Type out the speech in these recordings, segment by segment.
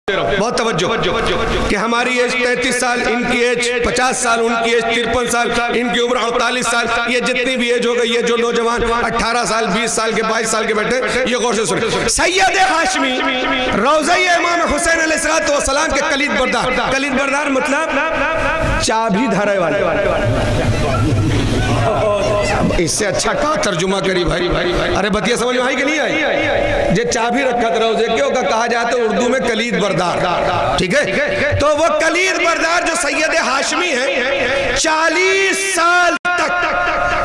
बहुत तवज्जो कि हमारी एज 33 साल, इनकी एज 50 साल, उनकी एज 53 साल, इनकी उम्र 48 साल, ये जितनी भी एज हो गई, ये जो नौजवान 18 साल 20 साल के 22 साल के बैठे, ये गौर से सुने। सैयद हाशमी रोज़ा इमाम हुसैन अलैहिस्सलाम के कलीद बरदार, कलीद बरदार मतलब चाबी धरे वाले। इससे अच्छा का तर्जुमा करी भाई? अरे बतिया समझ में आई कि नहीं आई? जे चाबी रखा था रोजे क्यों का कहा जाता है उर्दू में कलीद बरदार, ठीक है? तो वो कलीद बरदार जो सैयद हाशमी है 40 साल तक,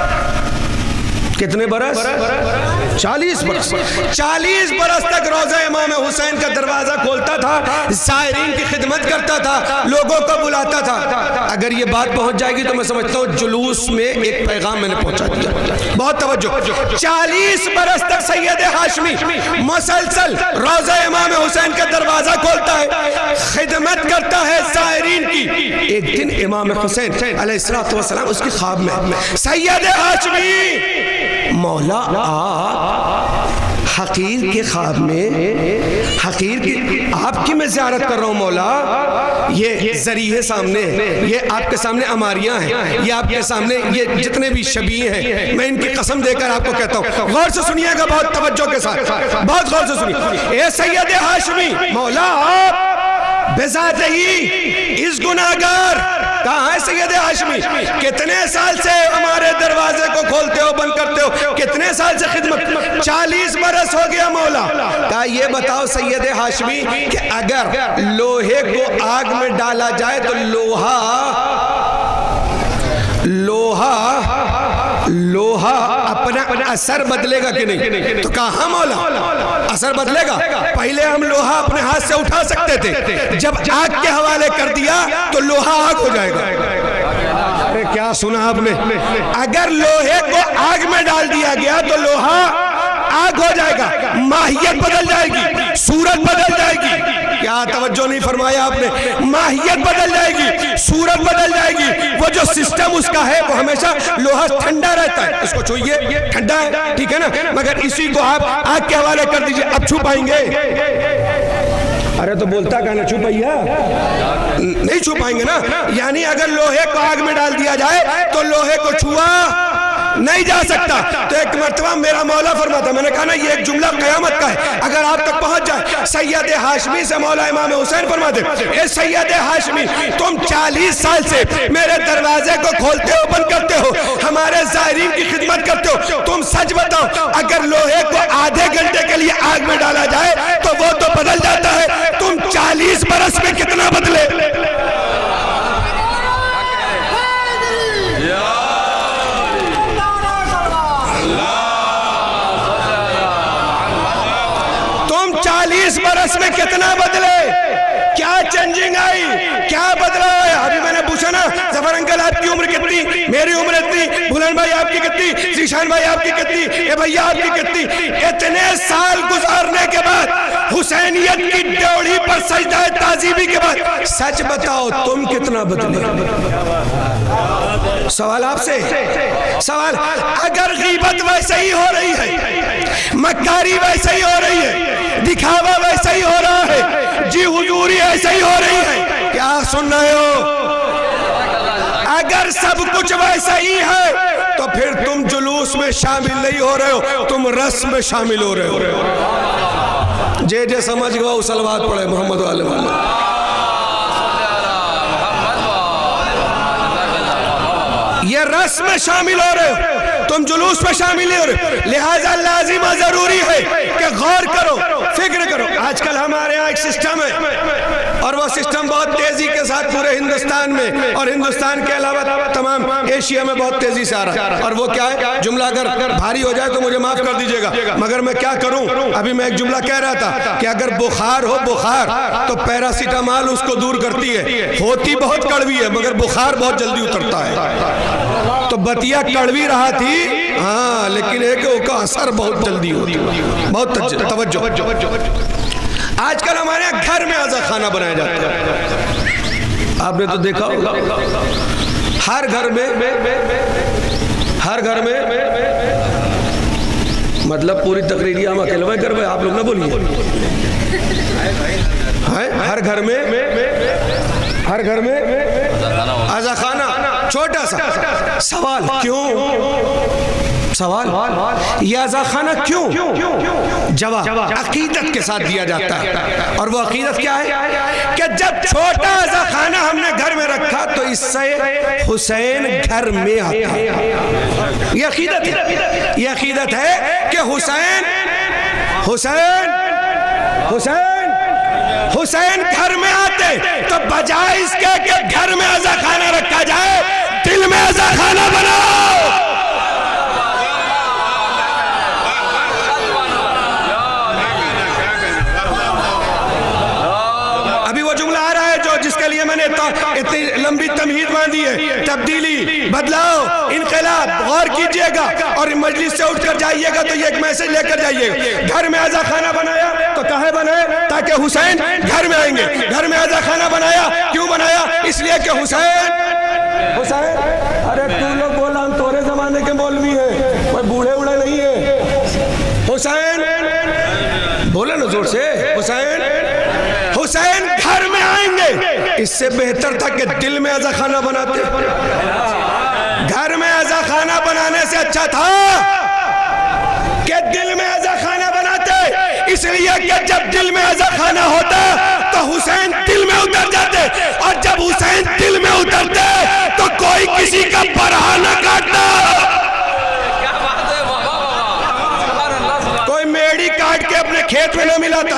कितने बरस? 40 बरस। 40 बरस तक रोज़ा इमाम हुसैन का दरवाजा खोलता था, ज़ायरीन की खिदमत करता था, लोगों को बुलाता था। अगर ये बात पहुंच जाएगी तो मैं समझता हूँ जुलूस में एक पैगाम मैंने पहुंचा दिया। बहुत तवज्जो। 40 बरस तक सैयद हाशमी मुसलसल रोज़ा इमाम हुसैन का दरवाजा खोलता है, खिदमत करता है ज़ायरीन की। एक दिन इमाम हुसैन अलैहिस्सलाम उसकी ख्वाब में, सैयद हाशमी मौला हकीर के ख्वाब में, हकीर की आपकी मैं ज़ियारत कर रहा हूँ मौला, ये ज़रिए सामने है, ये आपके सामने अमारियाँ हैं, ये आपके सामने ये जितने भी शबीह हैं, मैं इनकी कसम देकर आपको कहता हूँ, गौर से सुनिएगा बहुत तवज्जो के साथ, बहुत गौर से सुनिए। ए सैयद हाशमी मौला आप बेजात ही इस गुनाहगार, कहाँ है सैयद हाशमी? कितने साल से हमारे दरवाजे को खोलते हो, बंद करते हो, कितने साल से खिदमत? 40 बरस हो गया मौला। कहा ये बताओ सैयद हाशमी कि अगर लोहे को आग में डाला जाए तो लोहा अपना असर बदलेगा कि नहीं? तो कहा मौला असर बदलेगा। पहले हम लोहा अपने हाथ से उठा सकते थे, जब आग के हवाले कर दिया तो लोहा आग हो जाएगा। अरे क्या सुना आपने? अगर लोहे को आग में डाल दिया गया तो लोहा आग हो जाएगा, माहियत बदल जाएगी, सूरत बदल जाएगी। क्या तवज्जो नहीं फरमाया आपने? माहियत बदल जाएगी, सूरत बदल जाएगी। वो जो सिस्टम उसका है वो हमेशा लोहा ठंडा रहता है, इसको छूइए ठंडा है, ठीक है ना? मगर इसी को आप आग के हवाले कर दीजिए, अब छू पाएंगे? अरे तो बोलता क्या ना, छू पाइया नहीं छू पाएंगे ना। यानी अगर लोहे को आग में डाल दिया जाए तो लोहे को छुआ नहीं जा सकता। तो एक मर्तबा मेरा मौला फरमाता, मैंने कहा ना ये एक जुमला क़यामत का है, अगर आप तक पहुंच जाए। सैयद हाशमी से मौला इमाम हुसैन फरमाते, ए सैयद हाशमी तुम 40 साल से मेरे दरवाजे को खोलते हो, बंद करते हो, हमारे ज़ायरीन की खिदमत करते हो, तुम सच बताओ अगर लोहे को आधे घंटे के लिए आग में डाला जाए तो वो तो बदल जाता है, तुम 40 बरस में कितना बदले? बरस में कितना बदले? क्या चेंजिंग आई, क्या बदला है? अभी मैंने पूछा ना जफर अंकल आपकी उम्र कितनी, मेरी उम्र इतनी, बुलंद भाई आपकी कितनी, जीशान भाई आपकी कितनी, ए भैया आपकी कितनी? इतने साल गुजारने के बाद, हुसैनियत की ड्योढ़ी पर सजदा ताजीबी के बाद, सच बताओ तुम कितना बदले? सवाल आपसे, सवाल। अगर गीबत वैसे ही हो रही है, मक्कारी वैसे ही हो रही है, दिखावा वैसे ही हो रहा है, जी हुजूरी ऐसे ही हो रही है, क्या सुन रहे हो? अगर सब कुछ वैसा ही है तो फिर तुम जुलूस में शामिल नहीं हो रहे हो, तुम रस्म में शामिल हो रहे हो। जे जे समझ गए सलवात पढ़े मोहम्मद वाले वाले। ये रस्म में शामिल हो रहे हो, तुम जुलूस में शामिल हो रहे हो। लिहाजा लाजिमा जरूरी है कि गौर करो, फिक्र करो। आजकल हमारे यहाँ एक सिस्टम है और वो सिस्टम बहुत तेजी के साथ पूरे हिंदुस्तान में और हिंदुस्तान के अलावा तमाम एशिया में बहुत तेजी से आ रहा है। और वो क्या है? जुमला अगर भारी हो जाए तो मुझे माफ कर दीजिएगा, मगर मैं क्या करूं? अभी मैं एक जुमला कह रहा था कि अगर बुखार हो, बुखार तो पैरासीटामॉल उसको दूर करती है, होती बहुत कड़वी है मगर बुखार बहुत जल्दी उतरता है। तो बतिया कड़वी रहा थी हाँ, लेकिन एक उसका असर बहुत जल्दी होती है। बहुत तवज्जो। आजकल हमारे यहाँ घर में आजा खाना बनाया जाता है, आपने तो देखा होगा। हर घर में मतलब पूरी तकरीरिया हम अकेले में करवाए, आप लोग ना बोलिए। है हर घर में आजा खाना। छोटा सा सवाल, क्यों? सवाल, ये आजा खाना क्यों? जवाब अकीदत के साथ दिया जाता है। और वो अकीदत क्या है कि जब छोटा आजा खाना हमने घर में रखा तो इससे हुसैन घर में आता है। ये अकीदत है, ये अकीदत है कि हुसैन घर में आते। तो बजाय इसके कि घर में आजा खाना रखा जाए, दिल में आजा खाना बनाओ। जिसके लिए मैंने इतनी लंबी तमहीद बांधी है, तब्दीली, बदलाव, इनकलाब, गौर कीजिएगा और मजलिस से उठकर जाइएगा तो ये एक मैसेज लेकर जाइएगा। घर में आजा खाना बनाया तो काहे बनाया? ताकि हुसैन घर में आएंगे। घर में आजा खाना बनाया, क्यों बनाया? इसलिए कि हुसैन। अरे तू लोग बोला हम तोरे जमाने के मौलवी हैं, कोई बूढ़े उड़े नहीं है। हुसैन बोले ना जोर से, हुसैन घर में आएंगे। इससे बेहतर था कि दिल में आजा खाना बनाते। घर में आजा खाना बनाने से अच्छा था कि दिल में आजा खाना बनाते। इसलिए कि जब दिल में आजा खाना होता तो हुसैन दिल में उतर जाते, और जब हुसैन दिल में उतरते तो कोई किसी का बरहा न काटता। कोई मेढ़ी काट के अपने खेत में न मिलाता।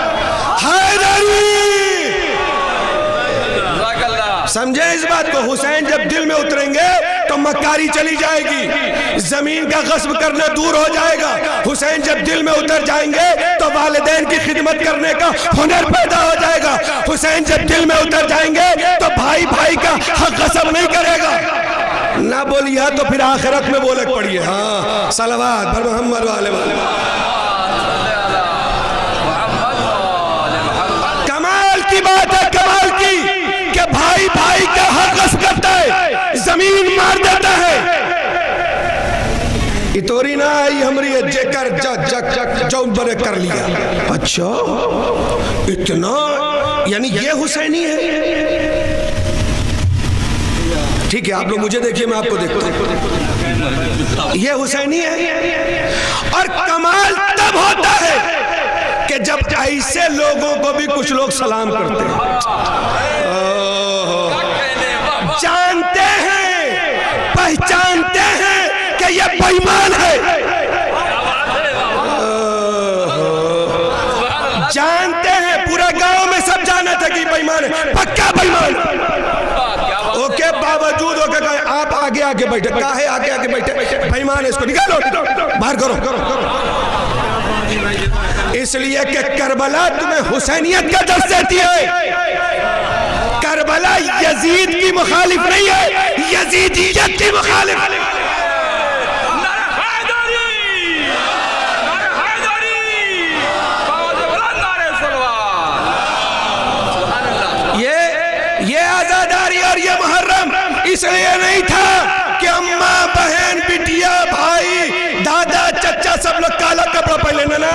समझे इस बात को? हुसैन जब दिल में उतरेंगे तो मक्कारी चली जाएगी, जमीन का गस्ब करना दूर हो जाएगा। हुसैन जब दिल में उतर जाएंगे तो वालिदैन की खिदमत करने का हुनर पैदा हो जाएगा। हुसैन जब दिल में उतर जाएंगे तो भाई भाई का हक गस्ब नहीं करेगा। ना बोलिए तो फिर आखिरत में बोले पड़िए। हाँ, सलवात पर मोहम्मद वाले कमाल की बात है, कमाल की, कि भाई भाई का हक गस्ब करता है, जमीन मार देता है। इतोरी ना आई हमारी जेकर जो बड़े कर लिया। अच्छा इतना, यानी ये हुसैनी है? ठीक है, आप लोग मुझे देखिए, मैं आपको देखता। ये हुसैनी है। और कमाल तब होता है कि जब ऐसे लोगों को भी कुछ लोग सलाम करते हैं, जानते हैं, पहचानते हैं कि ये बेईमान है, जानते हैं, पूरा गांव में सब जाना था कि बेईमान है, पक्का बेईमान। ओके, बावजूद होकर आप आगे आके बैठे, काहे आगे आके बैठे? बेईमान है, इसको निकालो, बाहर करो। इसलिए कि करबला तुम्हें हुसैनियत का दर्ज देती है। करबला यजीद की मुखालिफ नहीं है, यजीदियत की मुखालिफ। ये आजादारी और ये मुहर्रम इसलिए नहीं था कि अम्मा, बहन, बिटिया, भाई, दादा, चचा सब लोग काला कपड़ा पहले, ना,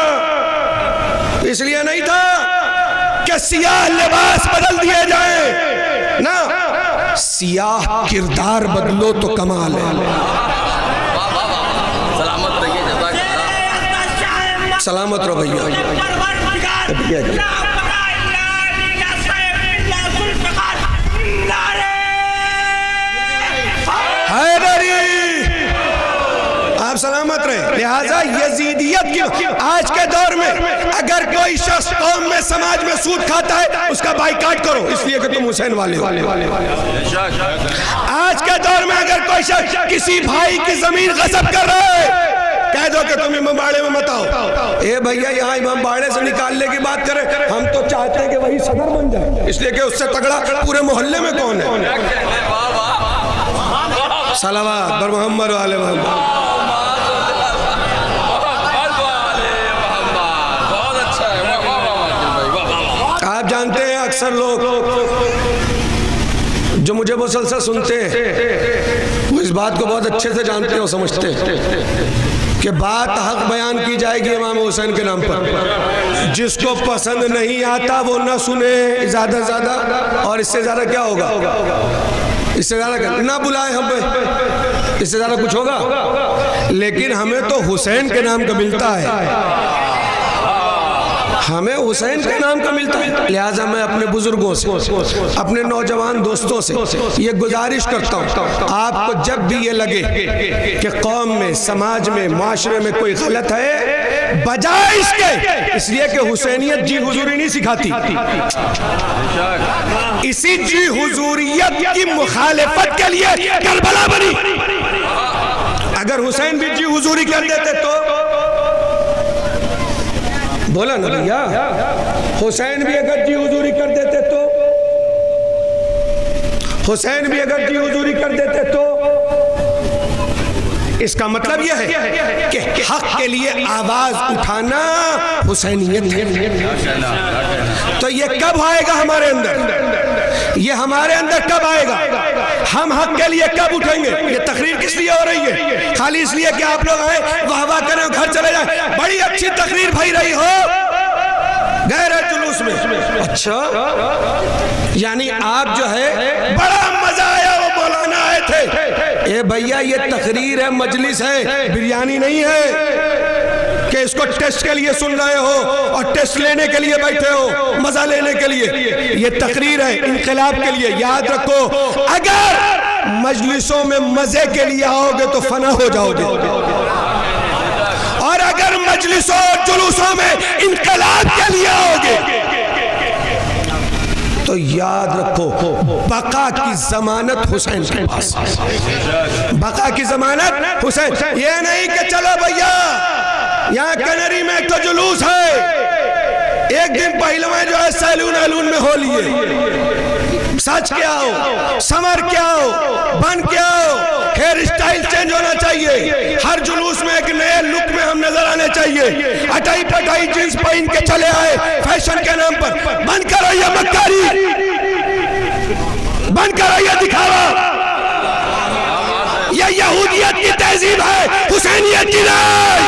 इसलिए नहीं था कि सियाह लिबास बदल दिए जाएं, ना, सियाह किरदार बदलो तो कमाल है। सलामत रहो भैया। आप सलामत रहे। लिहाजा यजीदियत की आज के दौर में अगर कोई शख्स कौम में, समाज में सूद खाता है, उसका बाइकाट करो, इसलिए कि तुम हुसैन वाले हो। आज के दौर में अगर कोई शख्स किसी भाई की जमीन गस्ब कर रहा है, कह दो कि तुम इमाम बाड़े में मत आओ। ए भैया, यहाँ इमाम बाड़े से निकालने की बात करें, हम तो चाहते हैं कि वही सदर बन जाए, इसलिए कि उससे तगड़ा पूरे मोहल्ले में कौन है? सलावत बर मोहम्मद वाले मोहम्मद। आप जानते हैं अक्सर लोग जो मुझे मुसलसल सुनते हैं वो इस बात को बहुत अच्छे से जानते हैं और समझते हैं कि बात हक बयान की जाएगी इमाम हुसैन के नाम पर। जिसको पसंद नहीं आता वो ना सुने ज़्यादा से ज़्यादा, और इससे ज़्यादा क्या होगा, इससे ज़्यादा ना बुलाए हमें, इससे ज़्यादा कुछ होगा। लेकिन हमें तो हुसैन के नाम का मिलता है, हमें हुसैन के नाम का मिलता है। लिहाजा मैं अपने बुजुर्गों से, अपने नौजवान दोस्तों से ये गुजारिश करता हूँ, आपको जब भी ये लगे कि कौम में, समाज में, माशरे में कोई गलत है, बजाय इसके, इसलिए कि हुसैनियत जी हुजूरी नहीं सिखाती, इसी जी हुजूरियत की मुखालिफत के लिए करबला बनी। अगर हुसैन भी जी हुजूरी कर देते तो बोला ना भैया, हुसैन भी अगर जी हुजूरी कर देते तो, हुसैन भी अगर जी हुजूरी कर देते तो इसका मतलब यह है कि हक के लिए आवाज उठाना हुसैनियत है। तो ये कब आएगा हमारे अंदर, ये हमारे अंदर कब आएगा, हम हक के लिए कब उठेंगे। ये तकरीर किस लिए हो रही है, खाली इसलिए कि आप लोग आए वाह वाह करें घर चले जाए, बड़ी अच्छी तकरीर भई रही हो, गए रहे जुलूस में, अच्छा यानी आप जो है बड़ा मजा आया, वो मौलाना आए थे। ए भैया ये तकरीर है, मजलिस है, बिरयानी नहीं है कि इसको टेस्ट के लिए सुन रहे हो और टेस्ट लेने के लिए बैठे हो, मजा लेने के लिए। ये तकरीर है इनकलाब के लिए। याद रखो, अगर मजलिसों में मजे के लिए आओगे तो फना हो जाओगे, और अगर मजलिसों और जुलूसों में इनकलाब के लिए आओगे तो याद रखो बका की जमानत हुसैन के पास, बका की जमानत हुसैन। ये नहीं कि चलो भैया यहाँ कनरी में एक तो जुलूस है, एक दिन पहले में जो है सैलून अलून में हो लिए, सच क्या हो, समर क्या हो, बन क्या हो, हेयर स्टाइल चेंज होना चाहिए, हर जुलूस में एक नए लुक में हम नजर आने चाहिए। अटाई पटाई जींस पहन के चले आए फैशन के नाम पर, बंद करो ये मक्कारी, बंद करो ये दिखावा। ये यहूदियत की तहजीब है, हुसैनियत की नहीं।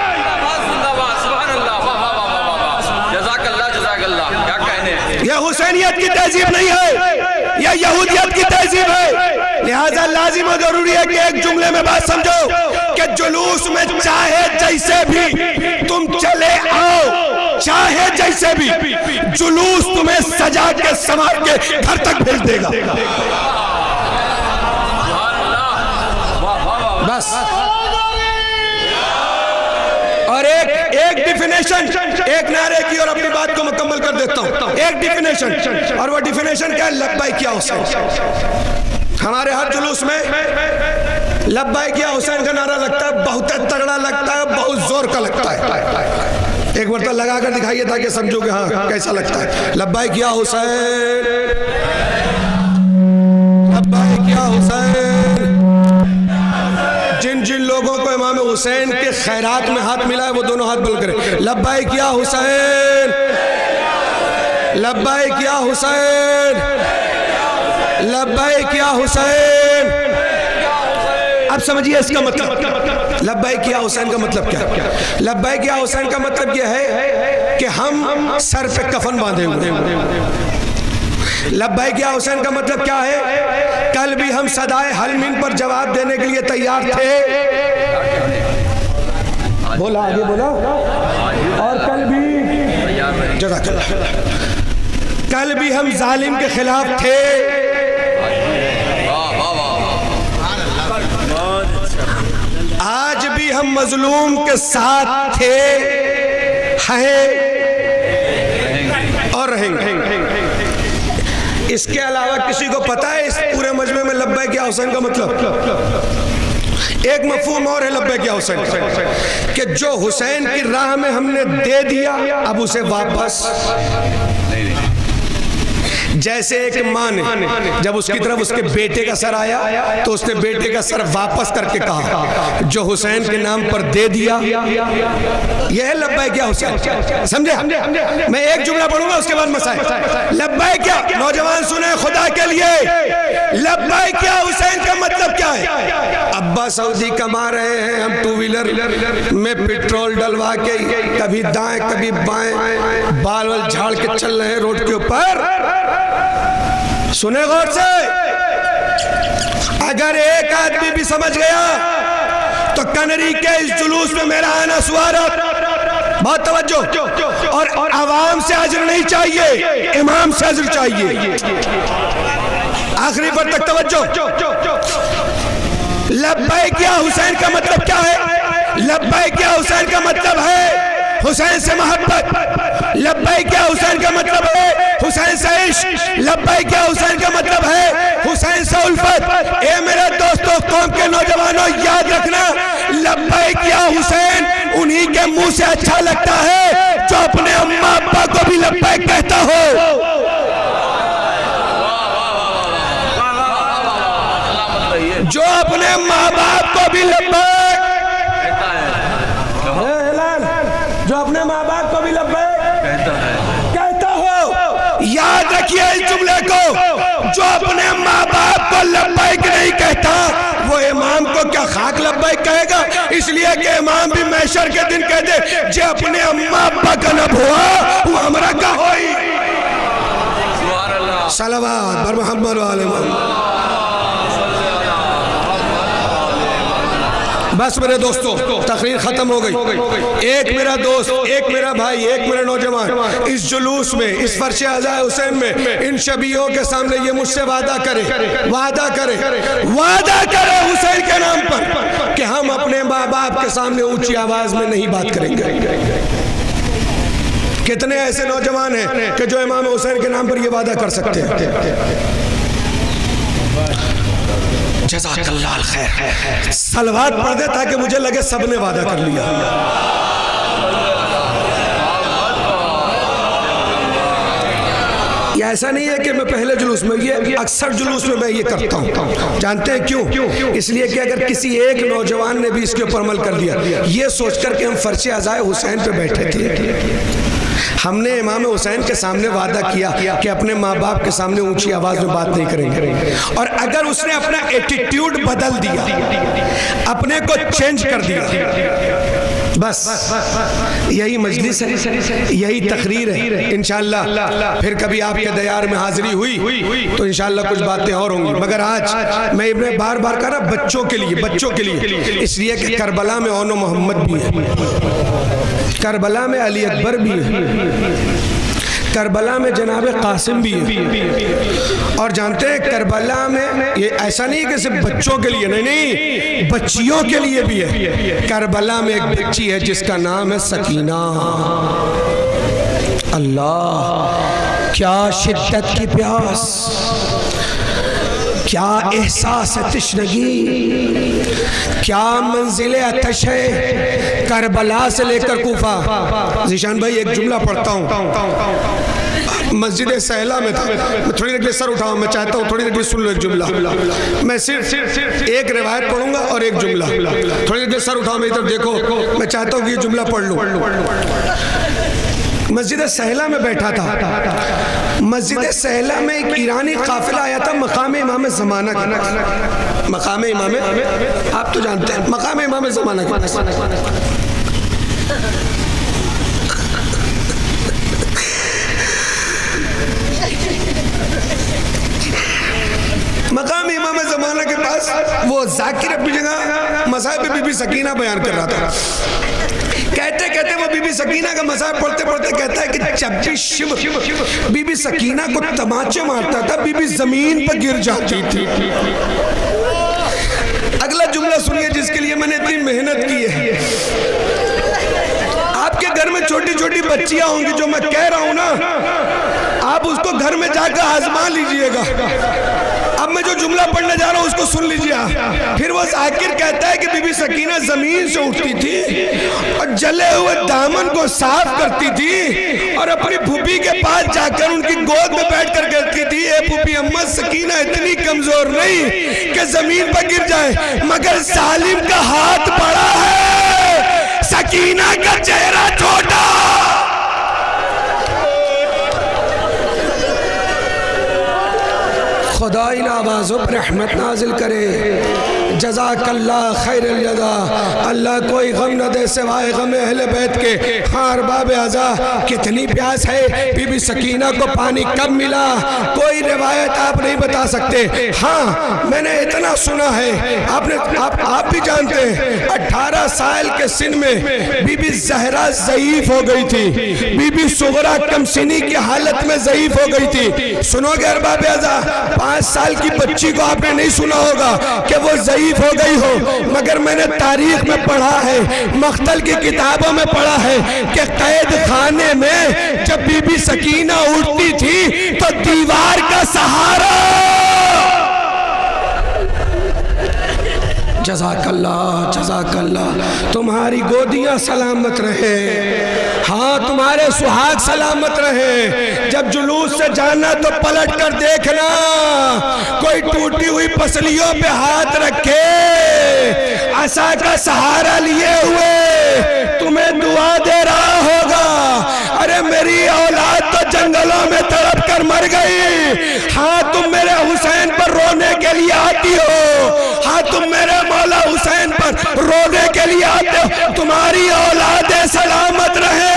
यह हुसैनियत की तहजीब नहीं है, यह यहूदियत की तहजीब है। लिहाजा लाजिम और जरूरी है कि एक जुमले में बात समझो कि जुलूस में चाहे जैसे भी तुम चले आओ, चाहे जैसे भी जुलूस तुम्हें सजा के संवार के घर तक भेज देगा। बस और एक डिफिनेशन, एक नारे की और अपनी बात को मुकम्मल कर देता हूं। एक डिफिनेशन, और वो डिफिनेशन क्या है, लब्बाइक या हुसैन। हमारे हर जुलूस में लब्बाइक या हुसैन का नारा लगता है, बहुत तगड़ा लगता है, बहुत जोर का लगता है। एक बार तो लगा कर दिखाइए ताकि समझो कि हाँ कैसा लगता है। लब्बाइक या हुसैन, लब्बाइक या हुसैन। जिन जिन लोगों को इमाम हुसैन के खैरात में हाथ मिला है वो दोनों हाथ बुलंद करें। लब्बाइक या हुसैन, लब्बाइक या हुसैन, लब्बाइक या हुसैन। अब समझिए इसका मतलब, लब्बाइक या हुसैन का मतलब क्या है। लब्बाइक या हुसैन का मतलब यह है कि हम सर पे कफन बांधे हुए। लब्बाइक या हुसैन का मतलब क्या है, कल भी हम सदाए हलमिन पर जवाब देने के लिए तैयार थे, बोला आगे बोला, और कल भी जज़ाकल्लाह, कल भी हम जालिम के खिलाफ थे, आज भी हम मजलूम के साथ थे, हैं और रहेंगे। इसके अलावा किसी को पता है इस पूरे मजमे में लब्बाइक या हुसैन का मतलब? एक मफहूम और है लब्बाइक या हुसैन कि जो हुसैन की राह में हमने दे दिया अब उसे वापस, जैसे एक माँ ने जब उसकी तरफ उसके बेटे का सर आया तो उसने बेटे का सर वापस करके कहा जो हुसैन के नाम पर दे दिया यह है लब्बैक या हुसैन। समझे? मैं एक जुमला पढ़ूंगा उसके बाद मसाइल। लब्बैक या नौजवान सुने खुदा के लिए, लब्बैक या हुसैन का मतलब क्या है? अब्बा सऊदी कमा रहे हैं, हम टू व्हीलर में पेट्रोल डलवा के कभी दाएं कभी बाएं बाल वाल झाड़ के चल रहे हैं रोड के ऊपर। सुने गौर से, अगर एक आदमी भी समझ गया तो कनरी के इस जुलूस में मेरा आना स्वागत। बहुत तवज्जो, और आवाम से अजर नहीं चाहिए, इमाम से अजर चाहिए। आखिरी पर तक तवज्जो। लब्बैक या हुसैन का मतलब क्या है? लब्बैक या हुसैन का मतलब है हुसैन से मोहब्बत। लब्बैक या हुसैन का मतलब है हुसैन से इश्क। लब्बैक या हुसैन का मतलब है हुसैन से उल्फत। ए मेरे दोस्तों, कौम के नौजवानों, याद रखना, लब्बैक या हुसैन उन्हीं के मुंह से अच्छा लगता है जो अपने अम्मा अब्बा को भी लब्बैक कहता हो। जो अपने माँ बाप को भी लब्बैक, जो अपने माँ बाप को भी लब्बैक कहता हो। याद रखिए इस जुमले को, जो अपने माँ बाप को लब्बैक नहीं कहता वो इमाम को क्या खाक लब्बैक कहेगा? इसलिए कि इमाम भी महशर के दिन कह दे जे अपने अम्मा अब्बा का न हुआ वो हमरा का होई। सलावत बर मोहम्मद वाले मोहम्मद। बस मेरे दोस्तों, तकरीर खत्म हो गई। एक मेरा दोस्त, एक मेरा भाई, एक मेरा नौजवान इस जुलूस में, इस फर्श अज़ाए हुसैन में इन शबीयों के सामने ये मुझसे वादा करे, वादा करे, वादा करे हुसैन के नाम पर कि हम अपने माँ बाप के सामने ऊंची आवाज में नहीं बात करेंगे। कितने ऐसे नौजवान हैं कि जो इमाम हुसैन के नाम पर ये वादा कर सकते हैं? जज़ाकल्लाह खैर। सलवात पढ़ दे ताकि मुझे लगे सबने वादा कर लिया। या ऐसा नहीं है कि मैं पहले जुलूस में, ये अक्सर जुलूस में मैं ये करता हूँ। जानते हैं क्यों? इसलिए कि अगर किसी एक नौजवान ने भी इसके ऊपर अमल कर लिया, ये सोचकर कि हम फर्श अज़ाए हुसैन पे बैठे थे, हमने इमाम हुसैन के सामने वादा किया कि अपने माँ बाप के सामने ऊंची आवाज में बात नहीं करेंगे, और अगर उसने अपना एटीट्यूड बदल दिया, अपने को चेंज कर दिया, बस यही मजलिस है, यही तकरीर है। इंशाअल्लाह फिर कभी आपके दयार में हाजिरी हुई तो इंशाअल्लाह कुछ बातें और होंगी। मगर आज मैं इन्हें बार बार कह रहा, बच्चों के लिए, बच्चों के लिए, इसलिए कि करबला में ओनो मोहम्मद भी है, करबला में अली अकबर भी है, करबला में जनाब कासिम भी है। और जानते हैं करबला में ये ऐसा नहीं कि सिर्फ बच्चों के लिए, नहीं, बच्चियों के लिए भी है। करबला में एक बच्ची है जिसका नाम है सकीना। अल्लाह, क्या शिद्दत की प्यास, क्या एहसास है तिश्नगी, क्या मंजिले अतश है करबला से लेकर कूफा। जीशान भाई एक जुमला पढ़ता हूँ, मस्जिद सहला में था, मैं थोड़ी देर के लिए सर उठाऊँ, मैं चाहता हूँ थोड़ी देर के लिए सुन लो एक जुमला। मैं सिर्फ एक रिवायत पढ़ूंगा और एक जुमला, थोड़ी देर के लिए सर उठाओ, मेरी तरफ देखो, मैं चाहता हूँ कि ये जुमला पढ़ लूँ। मस्जिद सहला में बैठा था, मस्जिद सहला में एक ईरानी काफिला आया था मकाम इमाम ज़माना का। मकाम इमाम, आप तो जानते हैं मकाम इमाम ज़माना का। मकाम इमाम ज़माना के पास वो जाकिर अपनी जगह मसाइब बीबी सकीना बयान कर रहा था। कहते कहते वो बीबी सकीना का मसाइब पढ़ते पढ़ते कहता है कि जब भी शिव बीबी सकीना को तमाचे मारता था, बीबी जमीन पर गिर जाती थी। अगला जुमला सुनिए जिसके लिए मैंने इतनी मेहनत की है। आपके घर में छोटी छोटी बच्चियां होंगी, जो मैं कह रहा हूं ना, आप उसको घर में जाकर आजमा लीजिएगा। अब मैं जो जुमला पढ़ने जा रहा हूँ उसको सुन लीजिए। फिर वो जाकिर कहता है कि बीबी सकीना जमीन से उठती थी और जले हुए दामन को साफ करती थी और अपनी फूफी के पास जाकर उनकी गोद में बैठ कर कहती थी, ए फूफी अम्मा, सकीना इतनी कमजोर नहीं कि जमीन पर गिर जाए, मगर जालिम का हाथ बड़ा है, सकीना का चेहरा छोटा। खुदा इन आवाज़ों पर रहमत नाजिल करे। जज़ाकल्लाह खैरुल जज़ा। अल्लाह कोई गम न दे सिवाय गम अहले बैत के। हाँ अरबाब आज़ा, कितनी प्यास है बीबी सकीना को, पानी कब मिला कोई रिवायत आप नहीं बता सकते। हाँ मैंने इतना सुना है, आप भी जानते हैं 18 साल के सिन में बीबी ज़हरा ज़ईफ हो गई थी, बीबी सुगरा कमसिनी की हालत में ज़ईफ हो गई थी। सुनोगे अरबाब आज़ा, 5 साल की बच्ची को आपने नहीं सुना होगा कि वो ज़ईफ हो गई हो, मगर मैंने तारीख में पढ़ा है, मख्तल की किताबों में पढ़ा है कि कैद खाने में जब बीबी सकीना उठती थी तो दीवार का सहारा। जज़ाकल्लाह जज़ाकल्लाह। तुम्हारी गोदियां सलामत रहे, हाँ तुम्हारे सुहाग सलामत रहे। जब जुलूस से जाना तो पलट कर देखना, कोई टूटी हुई पसलियों पे हाथ रखे, आसा का सहारा लिए हुए तुम्हें दुआ दे रहा होगा, अरे मेरी औलाद तो जंगलों में तड़प कर मर गई, हाँ तुम मेरे हुसैन पर रोने के लिए आती हो, हाँ तुम मेरे मौला हुसैन पर रोने के लिए आते हो, तुम्हारी औलादें सलामत रहे।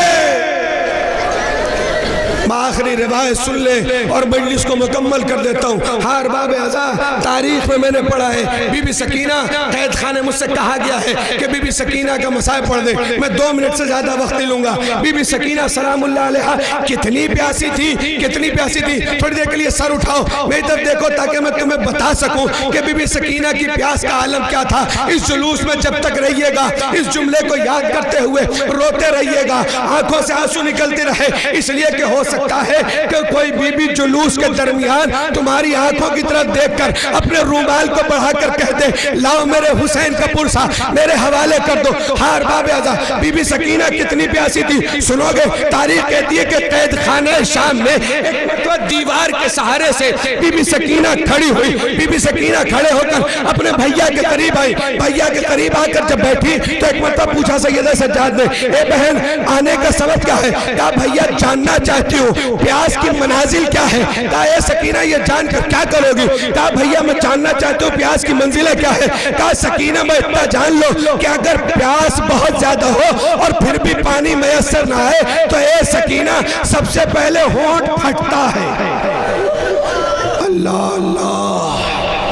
आखिरी रिवायत सुन ले और मजलिस को मुकम्मल कर देता हूँ। हाँ अरबाब आज़ा, तारीख में मैंने पढ़ा है बीबी सकीना कैद खाने, मुझसे कहा गया है कि बीबी सकीना का मसाइब पढ़ दे। मैं 2 मिनट से ज्यादा वक्त नहीं लूंगा। बीबी सकीना सलामुल्लाह अलैहा कितनी प्यासी थी, कितनी प्यासी थी। थोड़ी देर के लिए सर उठाओ, मेरी तरफ देखो, ताकि मैं तुम्हें बता सकूं कि बीबी सकीना की प्यास का आलम क्या था। इस जुलूस में जब तक रहिएगा, इस जुमले को याद करते हुए रोते रहिएगा, आंखों से आंसू निकलते रहे, इसलिए कि हो सकता है कि कोई बीबी जुलूस के दरमियान तुम्हारी आंखों की तरफ देखकर अपने रूमाल को बढ़ाकर कह दे, लाओ मेरे हुसैन का पुरसा मेरे हवाले कर दो। हाँ अरबाब आज़ा, बीबी सकीना कितनी प्यासी थी सुनोगे। तारीख कहती है कि कैद खाने शाम में एक मतलब दीवार के सहारे से बीबी सकीना खड़ी हुई। बीबी सकीना खड़े होकर अपने भैया के करीब आई। भैया के करीब आकर जब बैठी तो एक मतलब पूछा सैयदा सज्जाद ने, ए बहन आने का सबब क्या है? कहा भैया जानना चाहती हूँ प्यास की मनाजिल क्या है। कहा ए सकीना ये जानकर क्या करोगी? कहा भैया मैं जानना चाहती हूँ प्यास की मंजिलें क्या है। कहा सकीना मैं इतना जान लो कि अगर प्यास बहुत ज्यादा हो और फिर भी पानी मैसर ना आए तो ए सकीना सबसे पहले होंठ फटता है। अल्लाह अल्लाह,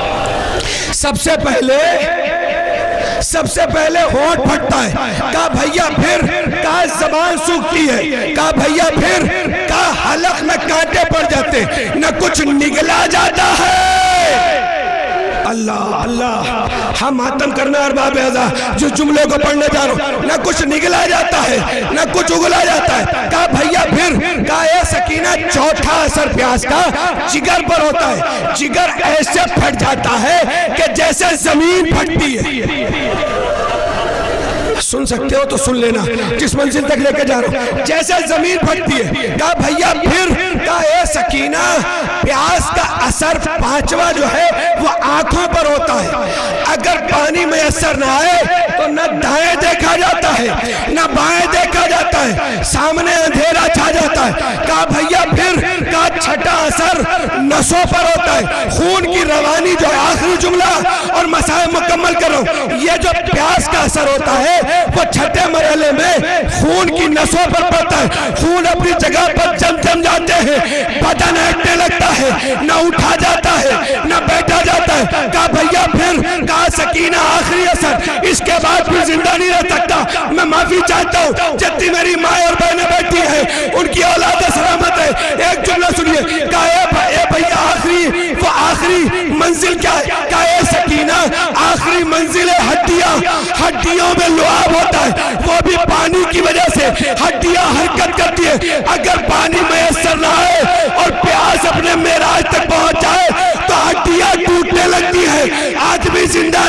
सबसे पहले होंठ फटता है। कहा भैया फिर? कहा जबान सूखती है। कहा भैया फिर? कहा हलक में कांटे पड़ जाते, न कुछ निगला जाता है। अल्लाह अल्लाह, हम मातम करना अरबाब आज़ा, जो जुमले को पढ़ने जा रहा हूँ, न कुछ निगला जाता है न कुछ उगला जाता है। कहा भैया फिर? कहा ए सकीना चौथा असर प्यास का जिगर पर होता है। जिगर ऐसे फट जाता है कि जैसे जमीन फटती है। सुन सकते हो तो सुन लेना, जिस मंजिल तक लेके जा रहा हूँ, जैसे जमीन फटती है। कहा भैया फिर? कहा ए सकीना प्यास का असर पांचवा जो है वो आंखों पर होता है। अगर पानी मैसर ना आए तो न दाएं देखा जाता है न बाएं देखा जाता है, सामने अंधेरा छा जाता है। कहा भैया फिर? कहा छठा असर नसों पर होता है, खून की रवानी जो आखिरी जुमला और मसाइल मुकम्मल कर रहा हूँ। ये जो प्यास का असर होता है वो छठे मरहले में खून की नसों पर पड़ता है। खून अपनी जगह पर जम जाते हैं, बदन हटने लगता है, न उठा जाता है न बैठा जाता है। कहा भैया फिर? कहा सकीना आखिरी असर, इसके बाद फिर जिंदा नहीं रह सकता। मैं माफी चाहता हूँ जितनी मेरी माँ और बहनें बैठी है उनकी औलाद सलामत है। एक जुमला सुनिए। कहा भैया आखिरी, वो आखिरी मंजिल क्या है? कहा ए सकीना आखिरी मंजिल है हड्डियां। हड्डियों में लुआब होता है, वो भी पानी की वजह से हड्डियां हरकत करती है। अगर पानी मैसर ना आए और प्यास अपने मेराज तक पहुंच जाए तो हड्डी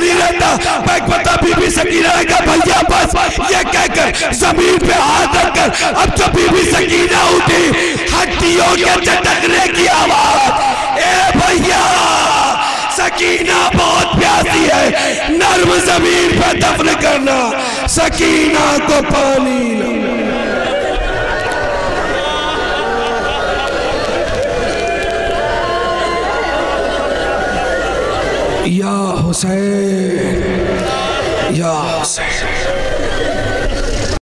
नहीं रहता। मैं पता बीबी सकीना ने कहा भैया बस, ये कहकर जमीन पे हाथ रखकर अब जब बीबी सकीना उठी, हड्डियों के चटकने की आवाज, ए भैया सकीना बहुत प्यासी है, नर्म जमीन पे दफन करना, सकीना को पानी या हुसैन, या हुसैन।